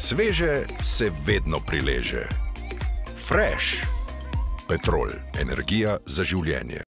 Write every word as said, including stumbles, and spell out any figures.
Sveže se vedno prileže. Fresh. Petrol. Energija za življenje.